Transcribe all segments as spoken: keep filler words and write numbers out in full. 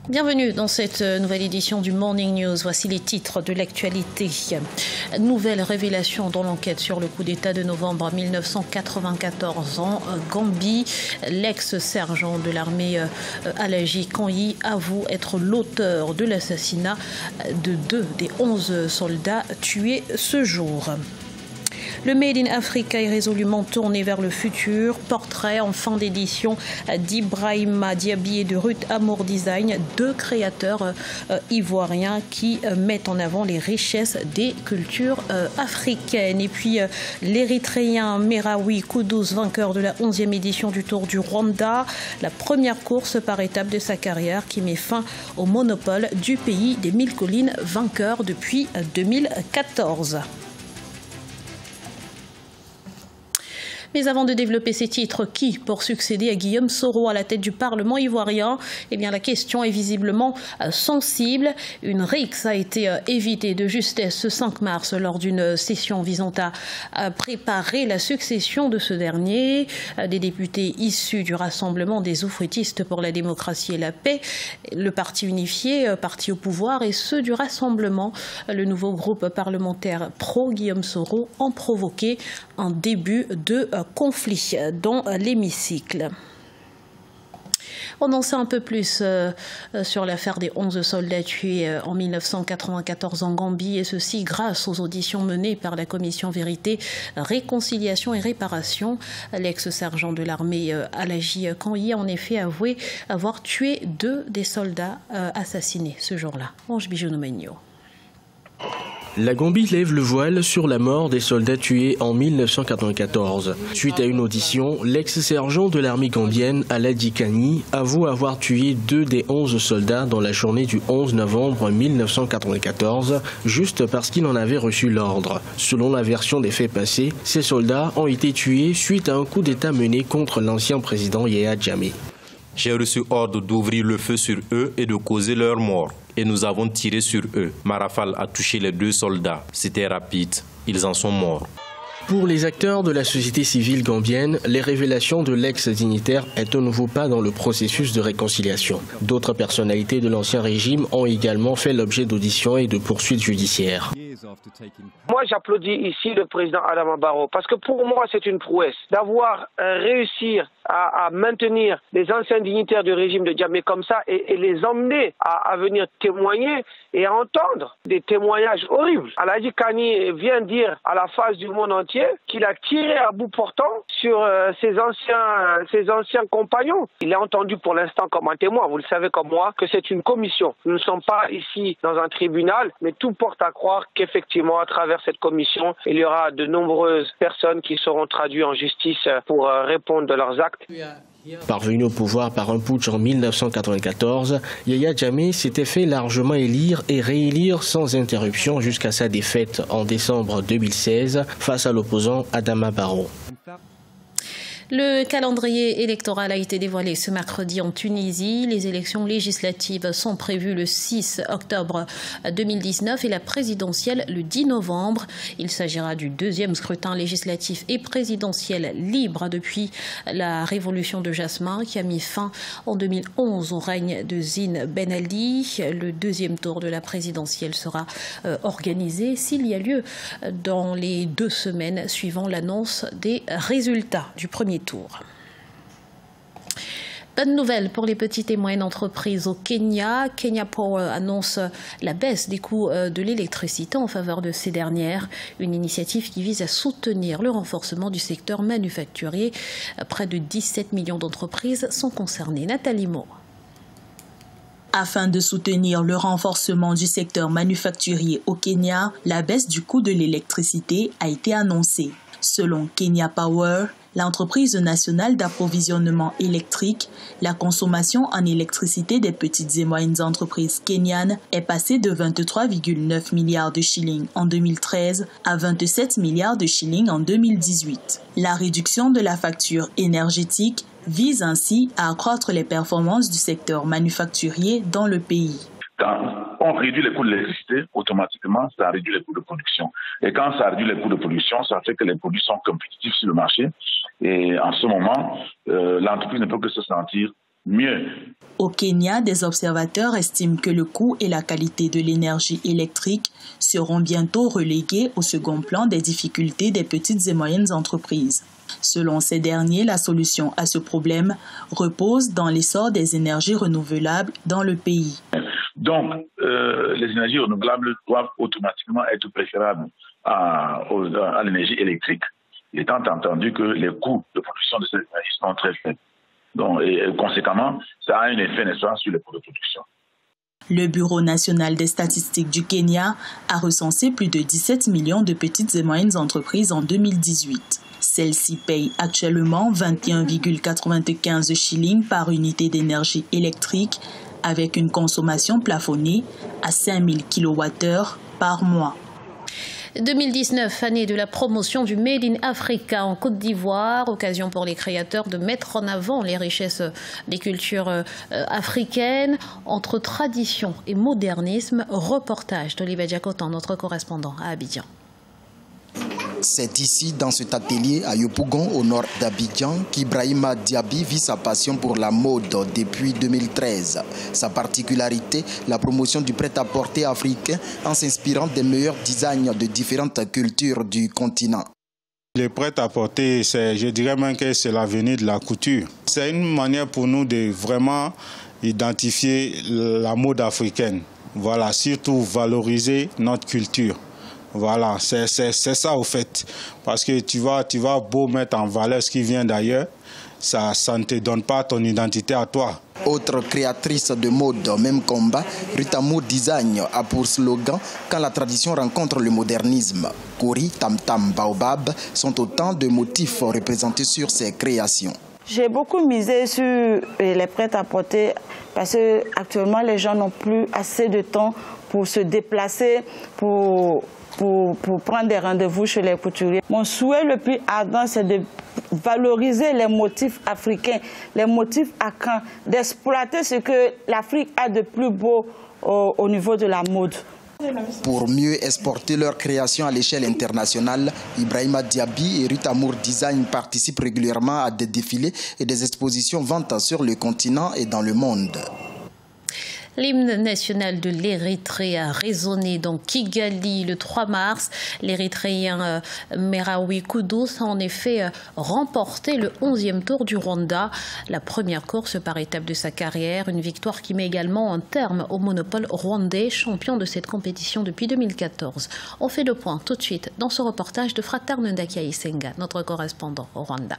Bienvenue dans cette nouvelle édition du Morning News. Voici les titres de l'actualité. Nouvelle révélation dans l'enquête sur le coup d'État de novembre mille neuf cent quatre-vingt-quatorze en Gambie. L'ex-sergent de l'armée Alaji Kanyi avoue être l'auteur de l'assassinat de deux des onze soldats tués ce jour. Le Made in Africa est résolument tourné vers le futur. Portrait en fin d'édition d'Ibrahima Diaby et de Ruth Amour Design, deux créateurs euh, ivoiriens qui euh, mettent en avant les richesses des cultures euh, africaines. Et puis euh, l'Érythréen Merawi Kudus, vainqueur de la onzième édition du Tour du Rwanda, la première course par étape de sa carrière qui met fin au monopole du pays des mille collines, vainqueur depuis deux mille quatorze. Mais avant de développer ces titres, qui pour succéder à Guillaume Soro à la tête du Parlement ivoirien? Eh bien, la question est visiblement sensible. Une rixe a été évitée de justesse ce cinq mars lors d'une session visant à préparer la succession de ce dernier. Des députés issus du Rassemblement des oufouettistes pour la démocratie et la paix, le parti unifié, parti au pouvoir, et ceux du Rassemblement, le nouveau groupe parlementaire pro-Guillaume Soro, ont provoqué un début de conflit dans l'hémicycle. On en sait un peu plus euh, sur l'affaire des onze soldats tués euh, en mille neuf cent quatre-vingt-quatorze en Gambie, et ceci grâce aux auditions menées par la commission Vérité, Réconciliation et Réparation. L'ex-sergent de l'armée euh, Alaji Kanyi a en effet avoué avoir tué deux des soldats euh, assassinés ce jour-là. Ange Bijounoumagno. La Gambie lève le voile sur la mort des soldats tués en mille neuf cent quatre-vingt-quatorze. Suite à une audition, l'ex-sergent de l'armée gambienne, Alaji Kanyi, avoue avoir tué deux des onze soldats dans la journée du onze novembre mille neuf cent quatre-vingt-quatorze, juste parce qu'il en avait reçu l'ordre. Selon la version des faits passés, ces soldats ont été tués suite à un coup d'État mené contre l'ancien président Yahya Jammeh. J'ai reçu ordre d'ouvrir le feu sur eux et de causer leur mort. Et nous avons tiré sur eux. Ma rafale a touché les deux soldats. C'était rapide. Ils en sont morts. Pour les acteurs de la société civile gambienne, les révélations de l'ex-dignitaire est un nouveau pas dans le processus de réconciliation. D'autres personnalités de l'ancien régime ont également fait l'objet d'auditions et de poursuites judiciaires. Moi, j'applaudis ici le président Adama Barrow parce que pour moi, c'est une prouesse d'avoir euh, réussi à, à maintenir les anciens dignitaires du régime de Jammeh comme ça et, et les emmener à, à venir témoigner et à entendre des témoignages horribles. Alaji Kanyi vient dire à la face du monde entier qu'il a tiré à bout portant sur euh, ses anciens, ses anciens compagnons. Il est entendu pour l'instant comme un témoin. Vous le savez comme moi que c'est une commission. Nous ne sommes pas ici dans un tribunal, mais tout porte à croire qu'effectivement, à travers cette commission, il y aura de nombreuses personnes qui seront traduites en justice pour euh, répondre de leurs actes. Parvenu au pouvoir par un putsch en mille neuf cent quatre-vingt-quatorze, Yahya Jammeh s'était fait largement élire et réélire sans interruption jusqu'à sa défaite en décembre deux mille seize face à l'opposant Adama Barrow. Le calendrier électoral a été dévoilé ce mercredi en Tunisie. Les élections législatives sont prévues le six octobre deux mille dix-neuf et la présidentielle le dix novembre. Il s'agira du deuxième scrutin législatif et présidentiel libre depuis la révolution de Jasmin qui a mis fin en deux mille onze au règne de Zine Ben Ali. Le deuxième tour de la présidentielle sera euh, organisé s'il y a lieu dans les deux semaines suivant l'annonce des résultats du premier tour. Bonne nouvelle pour les petites et moyennes entreprises au Kenya. Kenya Power annonce la baisse des coûts de l'électricité en faveur de ces dernières. Une initiative qui vise à soutenir le renforcement du secteur manufacturier. Près de dix-sept millions d'entreprises sont concernées. Nathalie Mo. Afin de soutenir le renforcement du secteur manufacturier au Kenya, la baisse du coût de l'électricité a été annoncée. Selon Kenya Power, l'entreprise nationale d'approvisionnement électrique, la consommation en électricité des petites et moyennes entreprises kenyanes est passée de vingt-trois virgule neuf milliards de shillings en deux mille treize à vingt-sept milliards de shillings en deux mille dix-huit. La réduction de la facture énergétique vise ainsi à accroître les performances du secteur manufacturier dans le pays. Quand on réduit les coûts de l'électricité, automatiquement, ça réduit les coûts de production. Et quand ça réduit les coûts de production, ça fait que les produits sont compétitifs sur le marché. Et en ce moment, euh, l'entreprise ne peut que se sentir mieux. Au Kenya, des observateurs estiment que le coût et la qualité de l'énergie électrique seront bientôt relégués au second plan des difficultés des petites et moyennes entreprises. Selon ces derniers, la solution à ce problème repose dans l'essor des énergies renouvelables dans le pays. Donc, euh, les énergies renouvelables doivent automatiquement être préférables à, à l'énergie électrique, étant entendu que les coûts de production de cette énergie sont très faibles. Donc, et, et conséquemment, ça a un effet, n'est-ce pas, sur les coûts de production. Le Bureau national des statistiques du Kenya a recensé plus de dix-sept millions de petites et moyennes entreprises en deux mille dix-huit. Celles-ci payent actuellement vingt et un virgule quatre-vingt-quinze shillings par unité d'énergie électrique avec une consommation plafonnée à cinq mille kilowattheures par mois. deux mille dix-neuf, année de la promotion du Made in Africa en Côte d'Ivoire, occasion pour les créateurs de mettre en avant les richesses des cultures euh, africaines. Entre tradition et modernisme, reportage d'Olivier Diacotan, notre correspondant à Abidjan. C'est ici, dans cet atelier à Yopougon, au nord d'Abidjan, qu'Ibrahima Diaby vit sa passion pour la mode depuis deux mille treize. Sa particularité, la promotion du prêt-à-porter africain en s'inspirant des meilleurs designs de différentes cultures du continent. Le prêt-à-porter, je dirais même que c'est l'avenir de la couture. C'est une manière pour nous de vraiment identifier la mode africaine. Voilà, surtout valoriser notre culture. Voilà, c'est ça au fait. Parce que tu vas, tu vas beau mettre en valeur ce qui vient d'ailleurs, ça, ça ne te donne pas ton identité à toi. Autre créatrice de mode, même combat, Ritamour Design a pour slogan « Quand la tradition rencontre le modernisme ». Kori, Tam Tam, Baobab sont autant de motifs représentés sur ses créations. J'ai beaucoup misé sur les prêt-à-porter parce qu'actuellement les gens n'ont plus assez de temps pour se déplacer, pour... Pour, pour prendre des rendez-vous chez les couturiers. Mon souhait le plus ardent, c'est de valoriser les motifs africains, les motifs akans, d'exploiter ce que l'Afrique a de plus beau au, au niveau de la mode. Pour mieux exporter leurs créations à l'échelle internationale, Ibrahima Diaby et Ritamour Design participent régulièrement à des défilés et des expositions ventes sur le continent et dans le monde. L'hymne national de l'Érythrée a résonné dans Kigali le trois mars. L'Érythréen euh, Merawi Kudus a en effet euh, remporté le onzième tour du Rwanda, la première course par étape de sa carrière. Une victoire qui met également un terme au monopole rwandais, champion de cette compétition depuis deux mille quatorze. On fait le point tout de suite dans ce reportage de Fraterne Ndakia Isenga, notre correspondant au Rwanda.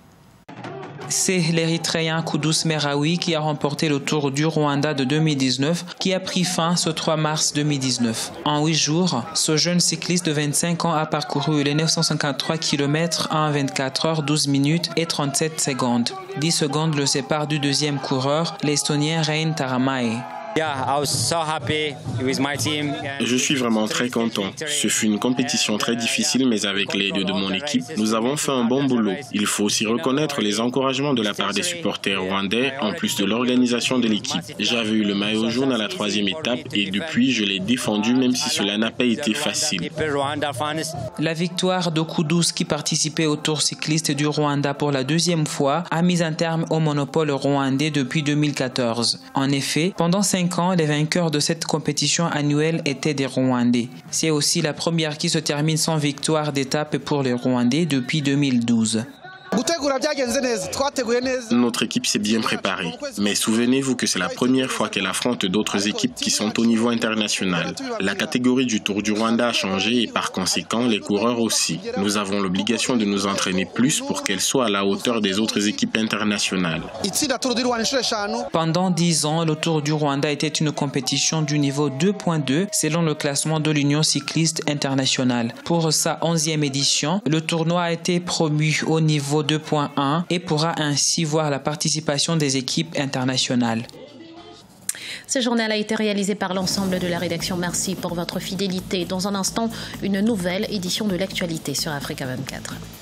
C'est l'Érythréen Kudus Merawi qui a remporté le Tour du Rwanda de deux mille dix-neuf, qui a pris fin ce trois mars deux mille dix-neuf. En huit jours, ce jeune cycliste de vingt-cinq ans a parcouru les neuf cent cinquante-trois kilomètres en vingt-quatre heures, douze minutes et trente-sept secondes. dix secondes le séparent du deuxième coureur, l'Estonien Rein Taramae. Je suis vraiment très content. Ce fut une compétition très difficile, mais avec l'aide de mon équipe, nous avons fait un bon boulot. Il faut aussi reconnaître les encouragements de la part des supporters rwandais, en plus de l'organisation de l'équipe. J'avais eu le maillot jaune à la troisième étape et depuis, je l'ai défendu, même si cela n'a pas été facile. La victoire de Kudus, qui participait au Tour cycliste du Rwanda pour la deuxième fois, a mis un terme au monopole rwandais depuis deux mille quatorze. En effet, pendant cinq ans, les vainqueurs de cette compétition annuelle étaient des Rwandais. C'est aussi la première qui se termine sans victoire d'étape pour les Rwandais depuis deux mille douze. Notre équipe s'est bien préparée, mais souvenez-vous que c'est la première fois qu'elle affronte d'autres équipes qui sont au niveau international. La catégorie du Tour du Rwanda a changé et par conséquent les coureurs aussi. Nous avons l'obligation de nous entraîner plus pour qu'elle soit à la hauteur des autres équipes internationales. Pendant dix ans, le Tour du Rwanda était une compétition du niveau deux point deux selon le classement de l'Union cycliste internationale. Pour sa onzième édition, le tournoi a été promu au niveau deux point un et pourra ainsi voir la participation des équipes internationales. Ce journal a été réalisé par l'ensemble de la rédaction. Merci pour votre fidélité. Dans un instant, une nouvelle édition de l'actualité sur Africa vingt-quatre.